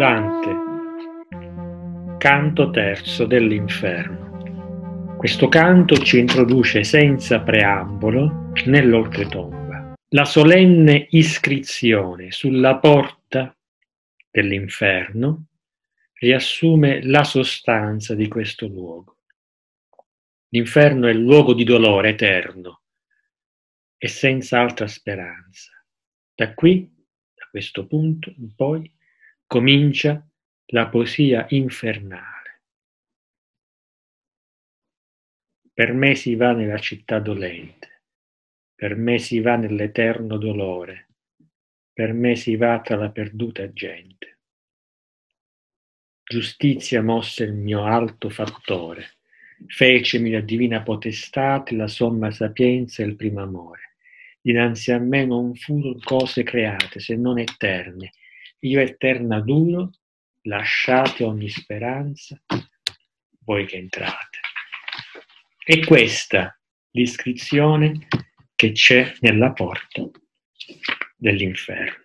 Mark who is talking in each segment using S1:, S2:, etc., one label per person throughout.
S1: Dante, canto terzo dell'Inferno. Questo canto ci introduce senza preambolo nell'oltretomba. La solenne iscrizione sulla porta dell'Inferno riassume la sostanza di questo luogo. L'inferno è il luogo di dolore eterno e senza altra speranza. Da qui, da questo punto in poi, comincia la poesia infernale. Per me si va nella città dolente, per me si va nell'eterno dolore, per me si va tra la perduta gente. Giustizia mosse il mio alto fattore, fecemi la divina potestate, la somma sapienza e il primo amore. Dinanzi a me non furono cose create, se non eterne. Io eterna duro, lasciate ogni speranza, voi che entrate. È questa l'iscrizione che c'è nella porta dell'inferno.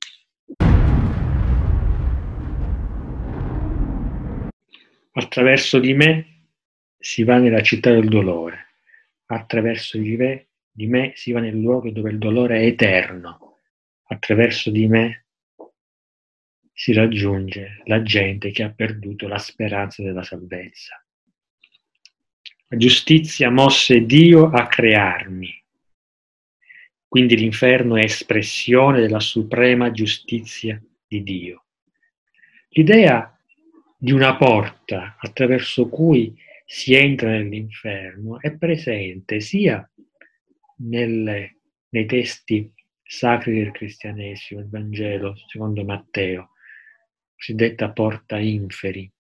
S1: Attraverso di me si va nella città del dolore, attraverso di me si va nel luogo dove il dolore è eterno, attraverso di me si raggiunge la gente che ha perduto la speranza della salvezza. La giustizia mosse Dio a crearmi, quindi l'inferno è espressione della suprema giustizia di Dio. L'idea di una porta attraverso cui si entra nell'inferno è presente sia nei testi sacri del cristianesimo, il Vangelo secondo Matteo, cosiddetta porta inferi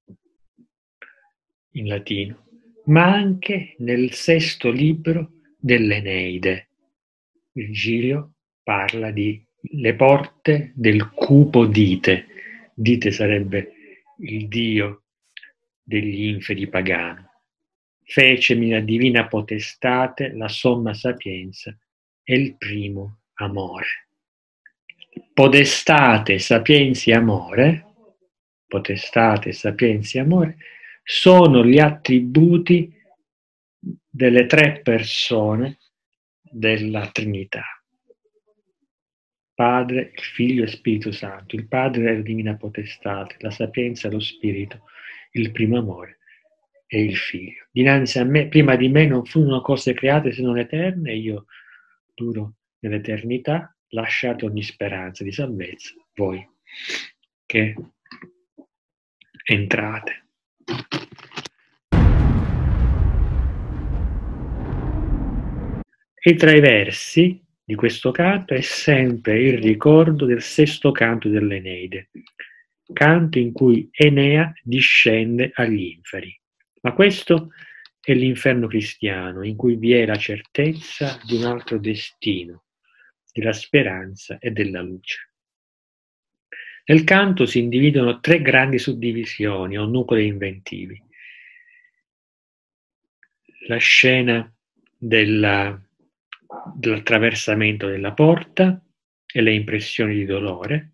S1: in latino, ma anche nel sesto libro dell'Eneide. Virgilio parla di le porte del cupo Dite. Dite sarebbe il dio degli inferi pagano. Fecemi la divina potestate, la somma sapienza e il primo amore. Potestate, sapienza e amore sono gli attributi delle tre persone della Trinità. Padre, il Figlio e Spirito Santo. Il Padre è la divina potestate, la sapienza è lo Spirito, il primo amore è il Figlio. Dinanzi a me, prima di me non furono cose create se non eterne, e io duro nell'eternità, lasciate ogni speranza di salvezza, voi che entrate. E tra i versi di questo canto è sempre il ricordo del sesto canto dell'Eneide, canto in cui Enea discende agli inferi. Ma questo è l'inferno cristiano, in cui vi è la certezza di un altro destino, della speranza e della luce. Nel canto si individuano tre grandi suddivisioni o nuclei inventivi. La scena dell'attraversamento della porta e le impressioni di dolore,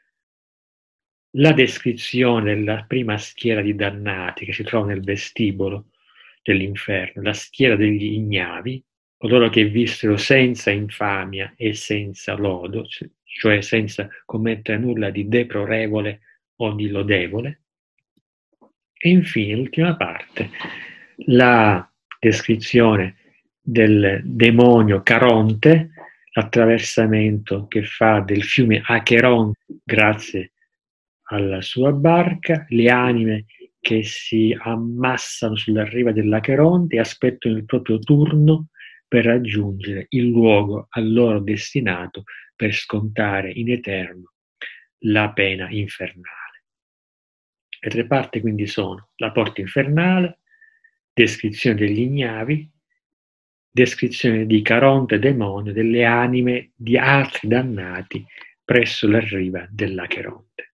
S1: la descrizione della prima schiera di dannati che si trova nel vestibolo dell'inferno, la schiera degli ignavi, coloro che vissero senza infamia e senza lodo, cioè senza commettere nulla di deplorevole o di lodevole. E infine, l'ultima parte, la descrizione del demonio Caronte, l'attraversamento che fa del fiume Acheronte grazie alla sua barca, le anime che si ammassano sulla riva dell'Acheronte e aspettano il proprio turno per raggiungere il luogo a loro destinato per scontare in eterno la pena infernale. Le tre parti quindi sono la porta infernale, descrizione degli ignavi, descrizione di Caronte demonio delle anime di altri dannati presso la riva dell'Acheronte.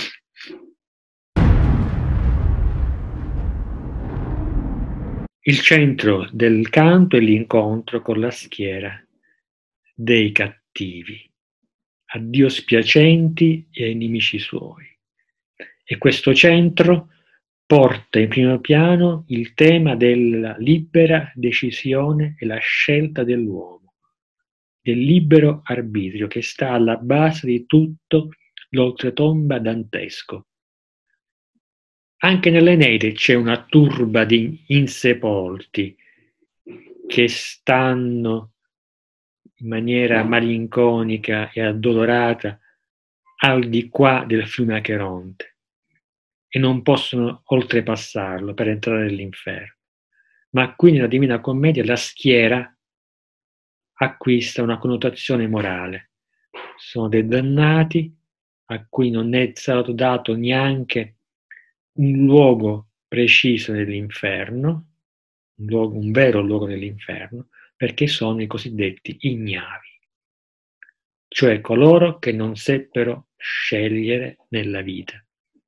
S1: Il centro del canto è l'incontro con la schiera dei cattivi, a Dio spiacenti e ai nemici suoi. E questo centro porta in primo piano il tema della libera decisione e la scelta dell'uomo, del libero arbitrio che sta alla base di tutto l'oltretomba dantesco. Anche nell'Eneide c'è una turba di insepolti che stanno in maniera malinconica e addolorata al di qua del fiume Acheronte e non possono oltrepassarlo per entrare nell'inferno. Ma qui nella Divina Commedia la schiera acquista una connotazione morale. Sono dei dannati a cui non è stato dato neanche un luogo preciso nell'inferno, un vero luogo nell'inferno, perché sono i cosiddetti ignavi, cioè coloro che non seppero scegliere nella vita,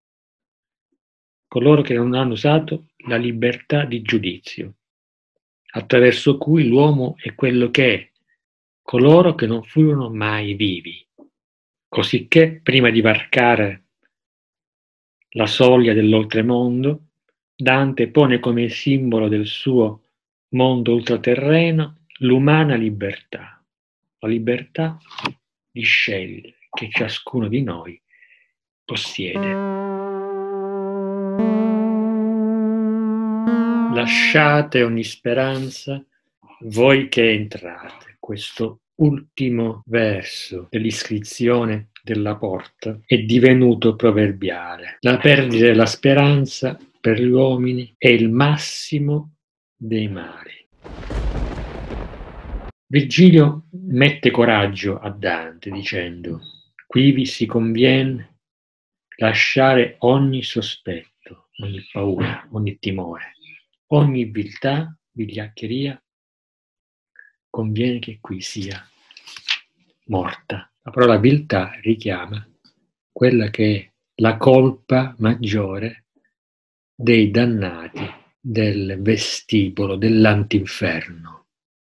S1: coloro che non hanno usato la libertà di giudizio, attraverso cui l'uomo è quello che è, coloro che non furono mai vivi, cosicché prima di varcare la soglia dell'oltremondo, Dante pone come simbolo del suo mondo ultraterreno l'umana libertà, la libertà di scegliere che ciascuno di noi possiede. Lasciate ogni speranza, voi che entrate. Questo ultimo verso dell'iscrizione della porta è divenuto proverbiale. La perdita della speranza per gli uomini è il massimo dei mali. Virgilio mette coraggio a Dante dicendo: quivi si conviene lasciare ogni sospetto, ogni paura, ogni timore, ogni viltà, vigliaccheria, conviene che qui sia morta. La parola viltà richiama quella che è la colpa maggiore dei dannati del vestibolo dell'antinferno,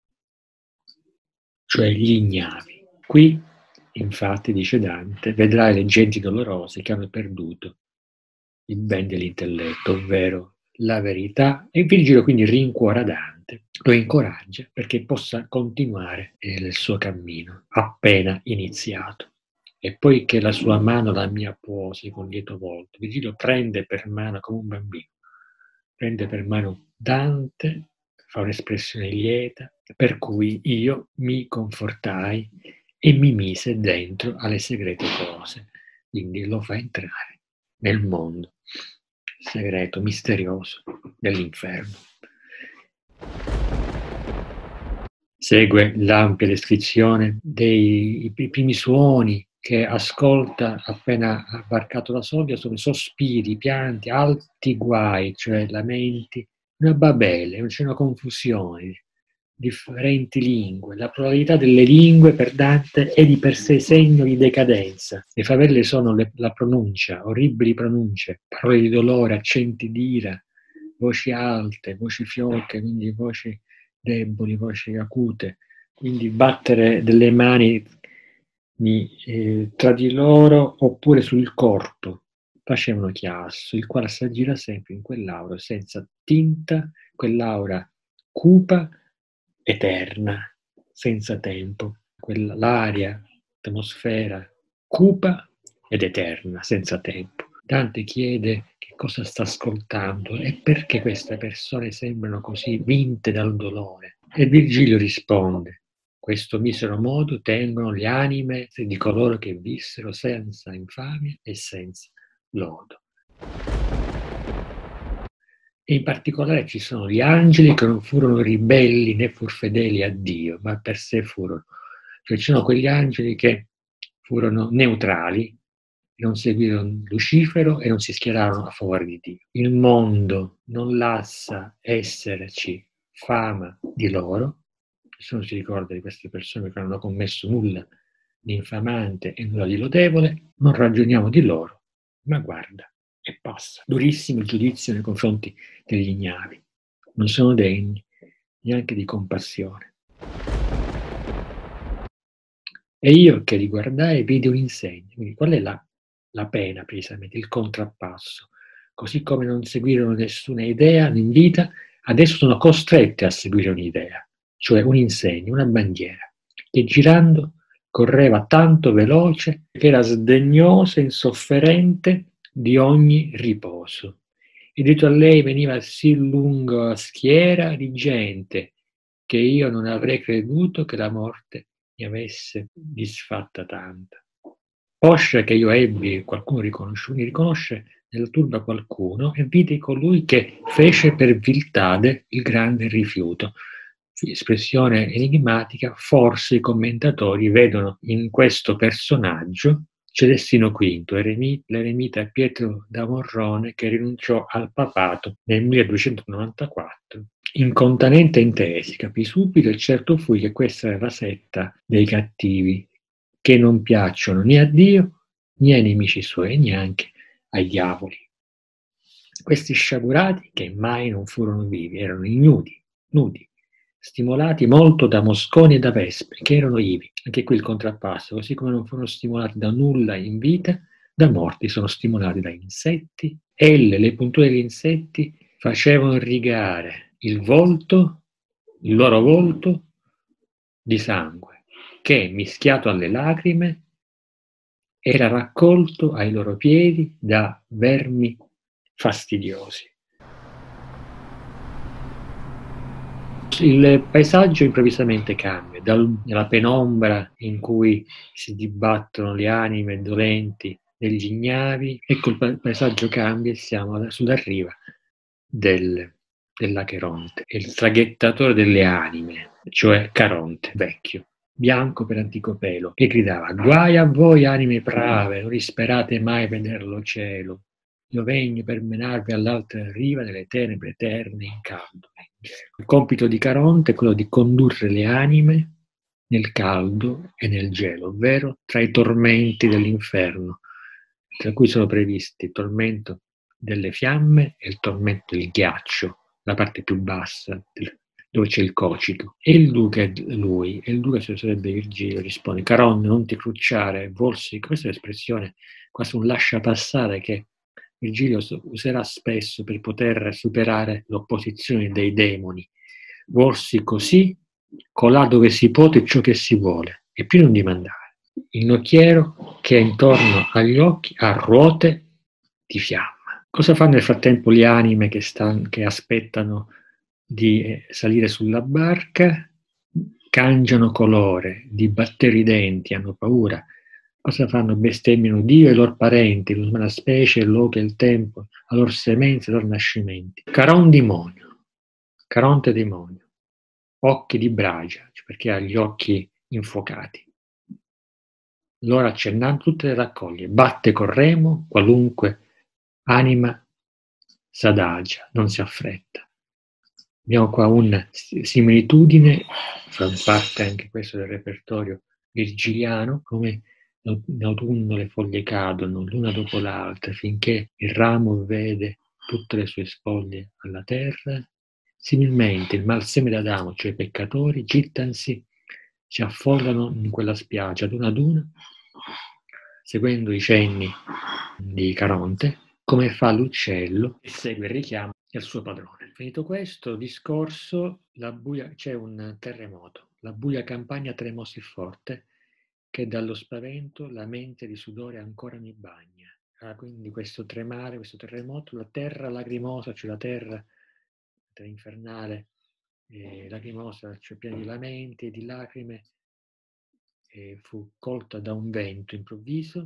S1: cioè gli ignavi. Qui, infatti, dice Dante, vedrai le genti dolorose che hanno perduto il ben dell'intelletto, ovvero la verità, e Virgilio quindi rincuora Dante, lo incoraggia perché possa continuare il suo cammino appena iniziato. E poi che la sua mano la mia posi con lieto volto, Virgilio prende per mano come un bambino, prende per mano Dante, fa un'espressione lieta, per cui io mi confortai e mi mise dentro alle segrete cose, quindi lo fa entrare nel mondo segreto, misterioso dell'inferno. Segue l'ampia descrizione dei primi suoni che ascolta appena ha varcato la soglia, sono sospiri, pianti, alti guai, cioè lamenti, una Babele, c'è una confusione, differenti lingue. La pluralità delle lingue per Dante è di per sé segno di decadenza. Le favelle sono la pronuncia, orribili pronunce, parole di dolore, accenti di ira, voci alte, voci fioche, quindi voci deboli, voci acute, quindi battere delle mani tra di loro oppure sul corpo facevano chiasso, il quale si aggira sempre in quell'aura senza tinta, quell'aura cupa, eterna, senza tempo, l'aria, l'atmosfera cupa ed eterna, senza tempo. Dante chiede che cosa sta ascoltando e perché queste persone sembrano così vinte dal dolore. E Virgilio risponde: questo misero modo tengono le anime di coloro che vissero senza infamia e senza lodo. E in particolare ci sono gli angeli che non furono ribelli né fur fedeli a Dio, ma per sé furono. Cioè ci sono quegli angeli che furono neutrali, non seguirono Lucifero e non si schierarono a favore di Dio. Il mondo non lascia esserci fama di loro, nessuno si ricorda di queste persone che non hanno commesso nulla di infamante e nulla di lodevole, non ragioniamo di loro, ma guarda, e passa. Durissimo il giudizio nei confronti degli ignavi, non sono degni neanche di compassione. E io che li guardai vidi un insegno. Quindi qual è la pena precisamente, il contrappasso. Così come non seguirono nessuna idea in vita, adesso sono costrette a seguire un'idea, cioè un insegno, una bandiera, che girando correva tanto veloce che era sdegnosa e insofferente di ogni riposo. E dietro a lei veniva sì lunga schiera di gente che io non avrei creduto che la morte mi avesse disfatta tanta. Poscia che io ebbi qualcuno riconosciuto, mi riconosce nella turba qualcuno e vidi colui che fece per viltade il grande rifiuto. Espressione enigmatica, forse i commentatori vedono in questo personaggio Celestino V, l'eremita Pietro da Morrone che rinunciò al papato nel 1294. Incontanente intesi, capì subito e certo fui che questa era la setta dei cattivi, che non piacciono né a Dio né ai nemici suoi, neanche ai diavoli. Questi sciagurati, che mai non furono vivi, erano ignudi, nudi, stimolati molto da mosconi e da vespe, che erano ivi. Anche qui il contrappasso, così come non furono stimolati da nulla in vita, da morti sono stimolati da insetti. Le punture degli insetti, facevano rigare il loro volto di sangue, che, mischiato alle lacrime, era raccolto ai loro piedi da vermi fastidiosi. Il paesaggio improvvisamente cambia, dalla penombra in cui si dibattono le anime dolenti degli ignavi, ecco il paesaggio cambia e siamo sulla riva dell'Acheronte. Il traghettatore delle anime, cioè Caronte, vecchio, bianco per antico pelo, che gridava: «Guai a voi anime brave, non risperate mai veder lo cielo. Io vegno per menarvi all'altra riva delle tenebre eterne in caldo». Il compito di Caronte è quello di condurre le anime nel caldo e nel gelo, ovvero tra i tormenti dell'inferno, tra cui sono previsti il tormento delle fiamme e il tormento del ghiaccio, la parte più bassa, dove c'è il cocito. E il duca, se sarebbe Virgilio, risponde: «Caronte, non ti crucciare, volsi». Questa è l'espressione, quasi un lasciapassare che Virgilio userà spesso per poter superare l'opposizione dei demoni. Volsi così, colà dove si pote ciò che si vuole, e più non dimandare. Il nocchiero che intorno agli occhi ha ruote di fiamma. Cosa fanno nel frattempo le anime che aspettano di salire sulla barca? Cangiano colore, di battere i denti, hanno paura. Cosa fanno? Bestemmiano Dio e i loro parenti, l'umana specie, il luogo e il tempo, la loro semenza e i loro nascimenti. Caronte demonio, occhi di bragia, cioè perché ha gli occhi infuocati. Loro accennando tutte le raccoglie, batte col remo, qualunque anima s'adagia, non si affretta. Abbiamo qua una similitudine, fa parte anche questo del repertorio virgiliano, come in autunno le foglie cadono l'una dopo l'altra finché il ramo vede tutte le sue spoglie alla terra. Similmente il malseme d'Adamo, cioè i peccatori, gittansi, si affollano in quella spiaggia ad una, seguendo i cenni di Caronte, come fa l'uccello e segue il richiamo del suo padrone. Finito questo discorso, c'è un terremoto. La buia campagna tremò sì forte che dallo spavento la mente di sudore ancora mi bagna. Quindi questo tremare, questo terremoto, la terra lacrimosa, cioè la terra infernale, lacrimosa, cioè piena di lamenti e di lacrime, fu colta da un vento improvviso,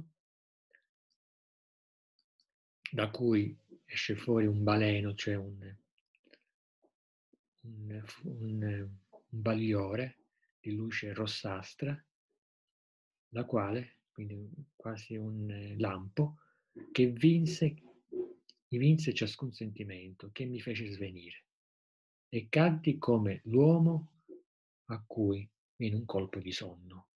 S1: da cui esce fuori un baleno, cioè un bagliore di luce rossastra, la quale, quindi quasi un lampo, che mi vinse ciascun sentimento, che mi fece svenire, e caddi come l'uomo a cui viene un colpo di sonno.